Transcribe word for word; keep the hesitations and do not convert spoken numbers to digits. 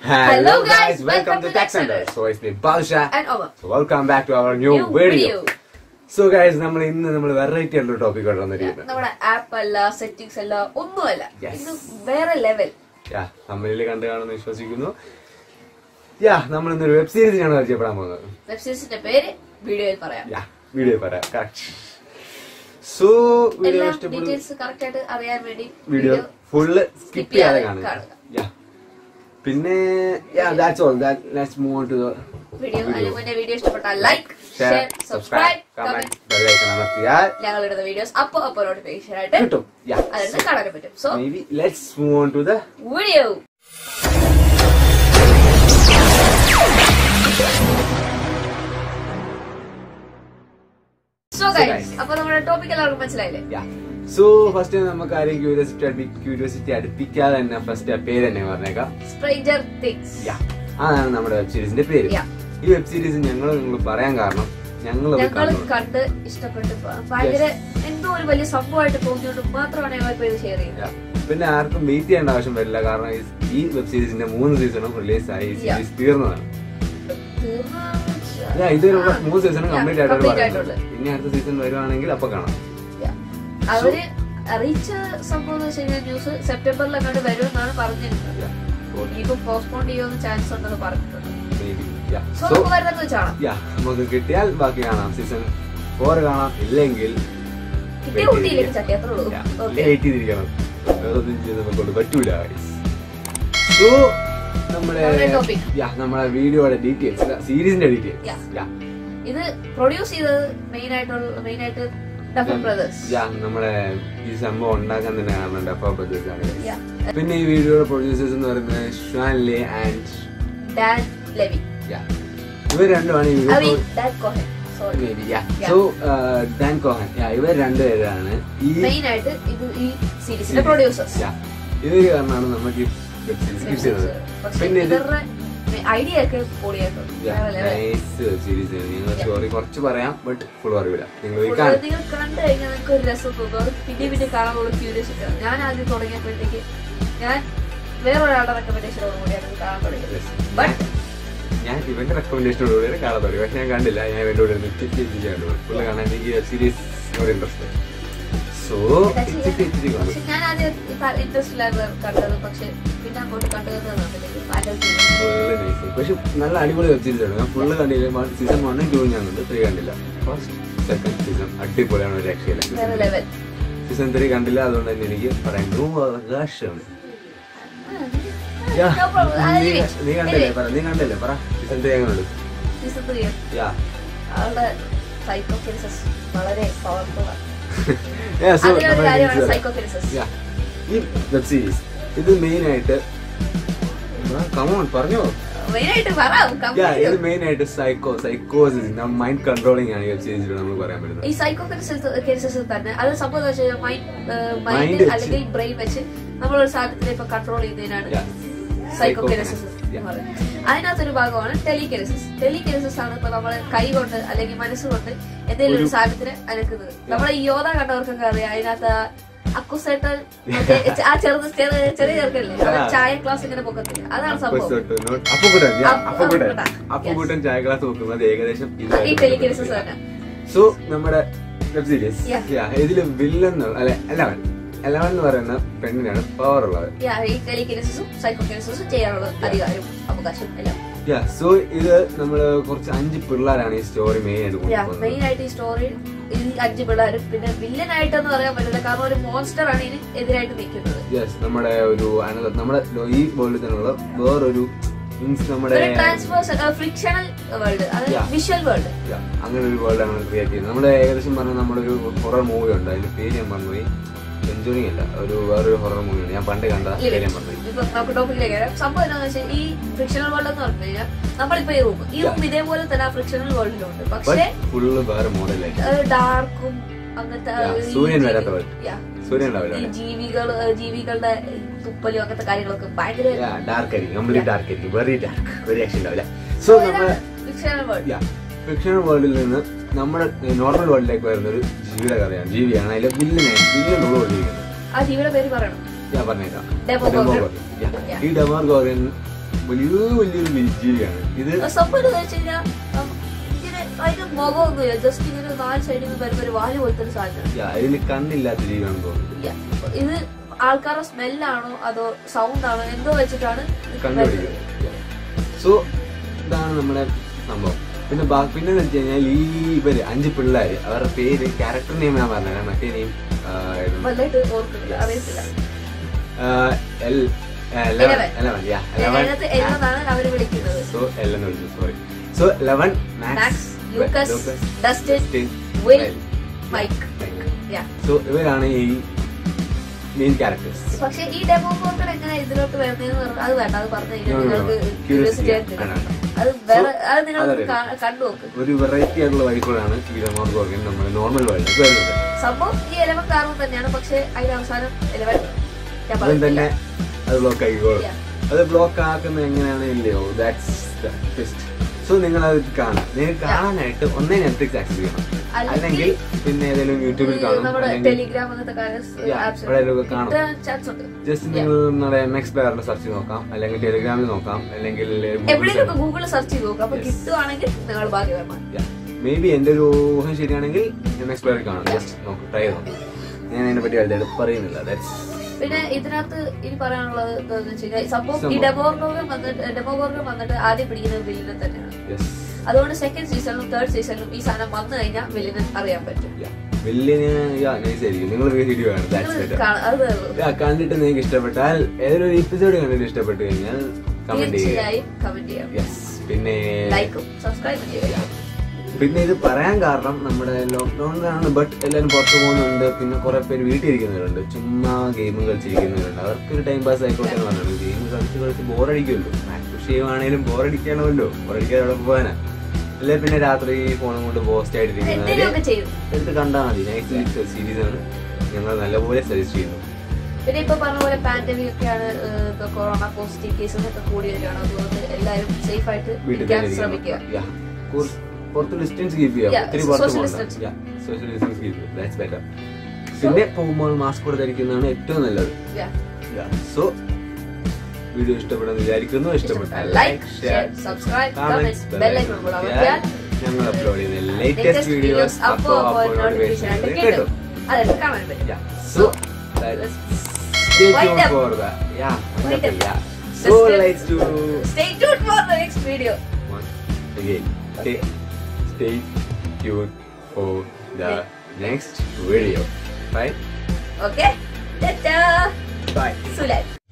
Hello guys, welcome to Tech Center. So it's me Balsha and Omar. So welcome back to our new, new video. video. So guys, നമ്മൾ ഇന്ന് നമ്മൾ variety ആയിട്ടുള്ള topic ആയിട്ട് വന്നിരിക്കുന്നത്. നമ്മുടെ app അല്ല, settings അല്ല, ഒന്നുമല്ല. Yes. ഇത് വേറെ ലെവൽ. യാ, നമ്മളിൽ കണ്ടു കാണുമെന്ന് വിശ്വസിക്കുന്നു. യാ, നമ്മൾ ഇന്ന് ഒരു വെബ് സീരീസിനാണ് പരിചയപ്പെടാൻ പോകുന്നത്. വെബ് സീരീസിന്റെ പേര് വീഡിയോയിൽ പറയാം. യാ, വീഡിയോ പറയാം. കറക്റ്റ്. സോ വീഡിയോ ഇഷ്ടപ്പെട്ടു. ഡീറ്റെയിൽസ് കറക്റ്റ് ആയിട്ട് അറിയാൻ വേണ്ടി വീഡിയോ ഫുൾ സ്കിപ്പ് ചെയ്യാതെ കാണുക. യാ. പിന്നെ yeah, that's all. That let's move on to the video. അതിന്റെ വീഡിയോ ഇഷ്ടപ്പെട്ടാൽ like, share, subscribe, comment, bell icon അമർത്തിയാൽ ഞങ്ങൾ ഇടുന്ന വീഡിയോസ് അപ്പോൾ അപ്പോൾ നോട്ടിഫിക്കേഷൻ ആയിട്ട് കിട്ടും. യാ, അതെന്നെ കാണാൻ പറ്റും. So maybe let's move on to the video. So guys, അപ്പോൾ നമ്മുടെ ടോപ്പിക് എല്ലാവർക്കും മനസ്സിലായില്ലേ? യാ. സോ ഫസ്റ്റ് നമുക്ക് ആരെയും ക്യൂരിയോസിറ്റി ക്യൂരിയോസിറ്റി അടുപ്പിക്കാതെ തന്നെ ഫസ്റ്റ് ആ പേര് തന്നെ പറഞ്ഞേക്കാം. Stranger things. യാ, അതാണ് നമ്മുടെ വെബ് സീരീസിന്റെ പേര്. ഈ വെബ് സീരീസ് ഞങ്ങൾ നിങ്ങൾ പറയാൻ കാരണം ഞങ്ങൾ ഞങ്ങൾ കണ്ട് ഇഷ്ടപ്പെട്ടു ഭയങ്കര എന്തോ ഒരു വലിയ സംഭവമായിട്ട് തോന്നിയോണ്ട് മാത്രമാണ് ഞങ്ങൾ ഇപ്പൊ ഇത് ഷെയർ ചെയ്യുന്നത്. പിന്നെ ആർക്കും വെയിറ്റ് ചെയ്യേണ്ട ആവശ്യം വരില്ല, കാരണം ഈ വെബ് സീരീസിന്റെ മൂന്ന് സീസണും റിലീസ് ആയി. ഈ സീരീസ് തീർന്നതാണ്. ഇതൊരു മൂന്ന് സീസണും കംപ്ലീറ്റ് ആയിട്ട് പറയുന്നത്. ഇനി അടുത്ത സീസൺ വരുവാണെങ്കിൽ അപ്പൊ കാണാം. അവര് അറിയിച്ച സംഭവം എന്ന് വെച്ച് കഴിഞ്ഞാൽ ന്യൂസ് സെപ്റ്റംബറിൽ അങ്ങോട്ട് വരും എന്നാണ് പറഞ്ഞിരുന്നത്. ഇനിയിപ്പോ പോസ്റ്റ്പോൺ ചെയ്യുന്ന ചാൻസ് ഉണ്ടെന്ന് പറഞ്ഞിട്ടുണ്ട്. നമുക്ക് കിട്ടിയാൽ ബാക്കി കാണാം. സീസൺ ഫോർ കാണാം, ഇല്ലെങ്കിൽ വെയിറ്റ് ചെയ്തിരിക്കണം. വേറൊന്നും ചെയ്ത് നമുക്കൊണ്ട് പറ്റൂല. സോ നമ്മുടെ നമ്മുടെ വീഡിയോയുടെ ഡീറ്റെയിൽസ്, സീരീസിന്റെ ഡീറ്റെയിൽസ്. ഇത് പ്രൊഡ്യൂസ് ചെയ്തത് മെയിൻ ആയിട്ടുള്ള മെയിൻ ആയിട്ട് ഡഫർ ബ്രദേഴ്സ്. നമ്മുടെ ഈ സംഭവം ഉണ്ടാക്കാൻ തന്നെ കാരണം ഡഫർ ബ്രദേഴ്സ് ആണ്. പിന്നെ ഈ വീഡിയോയുടെ പ്രൊഡ്യൂസേഴ്സ് എന്ന് പറയുന്നത് Shawn Levy and Dan Levy. ഇവർ രണ്ടുമാണ് ഈ വീഡിയോ. സോ ഡാൻ കോഹൻ, ഇവർ രണ്ടുപേരാണ് ഈ മെയിൻ ആയിട്ട് ഇത് ഈ സീരീസിന്റെ പ്രൊഡ്യൂസേഴ്സ്. ഇവര് കാരണമാണ് നമുക്ക് ഈ വെബ് സീരീസ് കിട്ടിയത്. പിന്നെ ഇവരുടെ ഐഡിയ ഒക്കെ പൊളിയായിട്ടുണ്ട്. സ്റ്റോറി കുറച്ച് പറയാം, ബട്ട് ഫുൾ അറിയില്ല. നിങ്ങൾ നിങ്ങൾ കണ്ടു കഴിഞ്ഞാൽ നിങ്ങൾക്ക് ഒരു രസം തോന്നും. അത് പിന്നെ പിന്നെ കാണാനുള്ള ക്യൂരിയോസിറ്റി ആണ്. ഞാൻ ആദ്യം തുടങ്ങിയപ്പോഴത്തേക്ക് ഞാൻ വേറൊരാളുടെ റെക്കമെൻഡേഷനോട് കൂടിയാണ് കാണാൻ തുടങ്ങിയത്. ബട്ട് ഞാൻ ഇവന്റെ റെക്കമെൻഡേഷനോടുകൂടി കാണാൻ തുടങ്ങി. പക്ഷെ ഞാൻ കണ്ടില്ല. ഞാൻ ഇവന്റെ കൂടെ ഫുള്ള് കാണാൻ എനിക്ക് സീരീസ് ഇൻട്രസ്റ്റ്. സോ ഞാൻ ആദ്യം ഇൻട്രസ്റ്റ് ഇല്ലാതെ കണ്ടത്. പക്ഷെ പിന്നെ അങ്ങോട്ട് കണ്ടത് പക്ഷെ നല്ല അടിപൊളി വെബ് സീരീസ് ആണ്. ഞാൻ ഫുള്ള് കണ്ടില്ല. സീസൺ വണ്ണും ടൂ ഞാൻ കണ്ടു, ത്രീ കണ്ടില്ല. ഫസ്റ്റ് സെക്കൻഡ് സീസൺ അടിപൊളിയാണ്, ഒരു രക്ഷയില്ല. സീസൺ ത്രീ കണ്ടില്ല, അതുകൊണ്ട് തന്നെ എനിക്ക് പറയാൻ അവകാശമാണ്. നീ കണ്ടല്ലേ പറ നീ കണ്ടല്ലേ പറ സീസൺ ത്രീ എങ്ങനെയുണ്ട്? സീസൺ ത്രീ അവളുടെ സൈക്കോകിനെസിസ് വളരെ പവർഫുള്ളാണ്. ഈ വെബ് സീരീസ് ഇത് മെയിൻ ആയിട്ട് കമോൺ പറഞ്ഞോ ഇത് മെയിൻ ആയിട്ട് സൈക്കോ സൈക്കോസിസ് മൈൻഡ് കൺട്രോളിംഗ് ആണ് ഈ വെബ് സീരീസിൽ നമ്മൾ പറയാൻ പറ്റുന്നത്. ഈ സൈക്കോകിനെസിസ് തന്നെ അത് സംഭവം മൈൻഡ് അല്ലെങ്കിൽ ബ്രെയിൻ വെച്ച് നമ്മളൊരു സാധനത്തിനെ ഇപ്പൊ കൺട്രോൾ ചെയ്യുന്നതിനാണ് സൈക്കോകിനെസിസ്. അതിനകത്തൊരു ഭാഗമാണ് ടെലികിനെസിസ്. ടെലികിനെസിസ് ആണ് ഇപ്പൊ നമ്മള് കൈ കൊണ്ട് അല്ലെങ്കിൽ മനസ്സുകൊണ്ട് എന്തെങ്കിലും ഒരു സാധനത്തിന് അനക്കുന്നത്. നമ്മളെ ഈ യോധ കണ്ടവർക്കൊക്കെ അറിയാം. അതിനകത്ത് അക്കുസേട്ടൻ ആ ചെറുത് ചെറിയ ചെറിയ ചെറുക്കല്ലേ ചായ ക്ലാസ് ഇങ്ങനെ പൊക്കത്തില്ല, അതാണ് സംഭവം. അപ്പുകുട്ടൻ ചായ ക്ലാസ് നോക്കുന്നത് ഏകദേശം ഈ ടെലികിനെസിസ് തന്നെ. സോ നമ്മുടെ വെബ് സീരീസ് ഇതില് വില്ലൻ അല്ലെ എലവൻ എലവൻ എന്ന് പറയുന്ന പെണ്ണിനാണ് പവർ ഉള്ളത്. ഈ ടെലികിനെസിസും സൈക്കോകിനെസിസും ചെയ്യാനുള്ള അധികാരവും അവകാശം എല്ലാം. സോ ഇത് നമ്മള് കുറച്ച് അഞ്ച് പിള്ളേരാണ് ഈ സ്റ്റോറി മെയിൻ ആയിട്ട് മെയിൻ ആയിട്ട് ഈ സ്റ്റോറി ഈ അഞ്ച് പിള്ളേരും. പിന്നെ വില്ലൻ ആയിട്ടെന്ന് പറയാൻ പറ്റില്ല, കാരണം ഒരു മോൺസ്റ്റർ ആണ് ഇതിന് എതിരായിട്ട് നിൽക്കുന്നത്. യെസ്, നമ്മുടെ ഒരു നമ്മുടെ ഈ വേൾഡിൽ തന്നെയുള്ള വേറൊരു മീൻസ് നമ്മുടെ ഫിക്ഷണൽ വേൾഡ്, വിഷ്വൽ വേൾഡ്, അങ്ങനെ ഒരു വേൾഡ് ആണ് ക്രിയേറ്റ് ചെയ്യുന്നത്. നമ്മുടെ ഏകദേശം പറഞ്ഞാൽ നമ്മുടെ ഒരു ഹൊറർ മൂവി ഉണ്ട്, അതിന്റെ പേര് ഞാൻ പറഞ്ഞുപോയി. എൻജോയിങ് അല്ല, ഒരു വേറൊരു ഹൊറർ മൂവിയാണ് ഞാൻ പണ്ട് കണ്ട പേര് ഞാൻ പറഞ്ഞു. സംഭവം എന്താണെന്ന് വെച്ചാൽ ഈ ഫിക്ഷണൽ വേൾഡ് എന്ന് പറഞ്ഞു കഴിഞ്ഞാൽ നമ്മളിപ്പോ ഈ റൂം ഈ റൂം ഇതേപോലെ തന്നെ ഫിക്ഷണൽ വേൾഡിലുണ്ട്. പക്ഷേ ഫുള്ള് വേറെ മോഡലായിട്ട് ഡാർക്കും അങ്ങനത്തെ സൂര്യൻ വരാത്ത ജീവികൾ ജീവികളുടെ തുപ്പലും അങ്ങനത്തെ കാര്യങ്ങളൊക്കെ ഭയങ്കര ഡാർക്ക് ആയിരിക്കും, കംപ്ലീറ്റ് ഡാർക്ക് ആയിരിക്കും, വെരി ഡാർക്ക്, വെരി ആക്ഷൻ ഉണ്ടാവില്ല. സോ നമ്മുടെ ഫിക്ഷണൽ വേൾഡിൽ നിന്ന് നമ്മുടെ നോർമൽ വേൾഡിലേക്ക് വരുന്ന ഒരു ജീവിയുടെ കഥയാണ്. ജീവിയാണ് അതിലെ വില്ലനായിട്ട് വില്ലൻ റോൾ ചെയ്തിരിക്കുന്നത്. ആ ജീവിയുടെ പേര് പറയണം, ഞാൻ പറഞ്ഞേക്കാം. ഈ ഡെമോർഗോറിയൻ വലിയ വലിയൊരു ജീവിയാണ് ഇത്. സംഭവം എന്താ വെച്ച് കഴിഞ്ഞാൽ ഇങ്ങനെ അതിന്റെ മുഖമൊന്നുമില്ല, ജസ്റ്റ് ഇങ്ങനെ നാല് സൈഡിൽ നിന്ന് വരുന്ന ഒരു വാല് പോലത്തെ ഒരു സാധനം. ഇതിന് കണ്ണില്ലാത്ത ജീവിയാണെന്ന് തോന്നുന്നു. ഇത് ആൾക്കാരുടെ സ്മെല്ലാണോ അതോ സൗണ്ട് ആണോ എന്തോ വെച്ചിട്ടാണ് കണ്ടുപിടിക്കുന്നത്. സോ ഇതാണ് നമ്മുടെ സംഭവം. പിന്നെ പിന്നെ എന്ന് വെച്ച് കഴിഞ്ഞാൽ ഈ ഇവര് അഞ്ച് പിള്ളേര് അവരുടെ പേര് ക്യാരക്ടർ നെയിം ഞാൻ പറഞ്ഞ മറ്റേ നെയിം അറിയത്തില്ല. സോ എൽ എന്ന് വിളിച്ചു, sorry. So Eleven, Max, Lucas, Dustin, Will, Mike. So ഇവരാണ് ഈ മെയിൻ ക്യാരക്ടേഴ്സ്. പക്ഷെ ഈ ഡെമോ പോർട്ടൽ എങ്ങനെ ഇതിലോട്ട് വരുന്നതെന്ന് പറഞ്ഞാൽ അത് വേണ്ട, അത് പറഞ്ഞു കഴിഞ്ഞാൽ നിങ്ങൾക്ക് ക്യൂരിയോസിറ്റി ആയിട്ട് അത് വേറെ അത് നിങ്ങൾ കണ്ടു നോക്ക്. ഒരു വെറൈറ്റി ആയിട്ടുള്ള വഴികളാണ് ഈ ഡെമോ പോർട്ടൽ നമ്മുടെ നോർമൽ വേൾഡിൽ വരുന്നത്. സംഭവം ഈ എലവൻ കാർബൺ തന്നെയാണ്, പക്ഷെ അതിന്റെ അവസാനം എലവൻ അതും തന്നെ അത് ബ്ലോക്ക് ആയിക്കോളും. അത് ബ്ലോക്ക് ആക്കുന്നത് എങ്ങനെയാണ് ഇല്ലയോ, ദാറ്റ്സ് ദ ട്വിസ്റ്റ്. സോ നിങ്ങൾ അത് കാണാം. നിങ്ങൾക്ക് കാണാനായിട്ട് ഒന്നേ നെറ്റ്ഫ്ലിക്സ് ആക്സസ് ചെയ്യണം, അല്ലെങ്കിൽ പിന്നെ ഏതെങ്കിലും യൂട്യൂബിൽ കാണും, ടെലിഗ്രാം കാണും. ജസ്റ്റ് നിങ്ങൾ നമ്മുടെ എം എക്സ് പ്ലെയറിൽ സെർച്ച് നോക്കാം, അല്ലെങ്കിൽ ടെലിഗ്രാമിൽ നോക്കാം, അല്ലെങ്കിൽ ഗൂഗിളിൽ സെർച്ച് ചെയ്ത് നോക്കാം. അപ്പൊ കിട്ടുവാണെങ്കിൽ നിങ്ങൾ ഭാഗ്യവാന്മാർ. മേ ബി എന്റെ ഒരു ഊഹം ശരിയാണെങ്കിൽ എം എക്സ് പ്ലെയറിൽ കാണാം. ജസ്റ്റ് നോക്കാം, ട്രൈ ചെയ്ത് നോക്കാം. ഞാൻ അതിനെ പറ്റി വലുതായിട്ട് പറയുന്നില്ല. ദാറ്റ്സ് പിന്നെ ഇതിനകത്ത് ഇനി പറയാനുള്ളത് എന്താണെന്ന് വെച്ച് കഴിഞ്ഞാൽ സംഭവം ഈ ഡെമോഗോർഗൻ വന്നിട്ട് ഡെമോഗോർഗൻ വന്നിട്ട് ആദ്യം പിടിക്കുന്നത് വില്ലിനെ തന്നെയാണ്. അതുകൊണ്ട് സെക്കൻഡ് സീസണിലും തേർഡ് സീസണിലും ഈ സാധനം വന്നു കഴിഞ്ഞാൽ വില്ലിനെ അറിയാൻ പറ്റും. വില്ലിന് നിങ്ങൾ വീഡിയോ കണ്ടിട്ട് നിങ്ങൾക്ക് ഇഷ്ടപ്പെട്ടാൽ ഏതൊരു എപ്പിസോഡ് കണ്ടിട്ട് ഇഷ്ടപ്പെട്ടു കഴിഞ്ഞാൽ കമന്റ് ചെയ്യാം. പിന്നെ ലൈക്കും സബ്സ്ക്രൈബും ചെയ്യാം. പിന്നെ ഇത് പറയാൻ കാരണം നമ്മുടെ ലോക്ക്ഡൌണിലാണ്, ബട്ട് എല്ലാവരും പുറത്തു പോകുന്നുണ്ട്. പിന്നെ കുറെ പേര് വീട്ടിൽ ഇരിക്കുന്നവരുണ്ട്, ചുമ്മാ ഗെയിം കളിച്ചിരിക്കുന്നവരുണ്ട്. അവർക്കൊരു ടൈം പാസ് ആയിക്കോട്ടെ എന്ന് പറഞ്ഞത്. ഗെയിം കളിച്ച് കളിച്ച് ബോറടിക്കുമല്ലോ. കൃഷി ചെയ്യുവാണേലും ബോറടിക്കണമല്ലോ, ബോറടിക്കാതെ അവിടെ പോകാനാ. അല്ലെ പിന്നെ രാത്രി ഫോണും കൊണ്ട് പോസ്റ്റ് ആയിട്ടിരിക്കുന്നവര് എടുത്ത് കണ്ടാൽ മതി. നെറ്റ്ഫ്ലിക്സ് സീരീസ് ആണ് ഞങ്ങൾ നല്ലപോലെ സജസ്റ്റ് ചെയ്യുന്നു. പിന്നെ ഇപ്പൊ പറഞ്ഞ പോലെ പാൻഡമിക് ഒക്കെയാണ്, കൊറോണ പോസിറ്റീവ് കേസസ് ഒക്കെ കൂടി വരികയാണ്. അതുകൊണ്ട് എല്ലാവരും സേഫ് ആയിട്ട് ശ്രമിക്കുക. പുറത്ത് ഡിസ്റ്റൻസ് കീപ്പ് ചെയ്യാം, ഒത്തിരി പുറത്ത് പോകണ്ട. സോഷ്യൽ ഡിസ്റ്റൻസ് കീപ്പ് ചെയ്യാം, ദാറ്റ്സ് ബെറ്റർ. പിന്നെ പോകുമ്പോൾ മാസ്ക് കൂടെ ധരിക്കുന്നതാണ് ഏറ്റവും നല്ലത്. സോ വീഡിയോ ഇഷ്ടപ്പെടുന്ന വിചാരിക്കുന്നു. ഇഷ്ടപ്പെട്ടാൽ like, share, subscribe, comment, bell icon കൂടെ അമർത്തിയാൽ ഞങ്ങൾ അപ്ലോഡ് ചെയ്യുന്ന ലേറ്റസ്റ്റ് വീഡിയോസ് അപ്പോൾ അപ്പോൾ നോട്ടിഫിക്കേഷൻ കിട്ടും. അതെല്ലാം കാണാൻ പറ്റും. So stay tuned for the yeah yeah so let's do stay tuned for the next video. Once again, stay stay tuned for the next video. Bye. Okay, ta-ta. Bye. Sulet.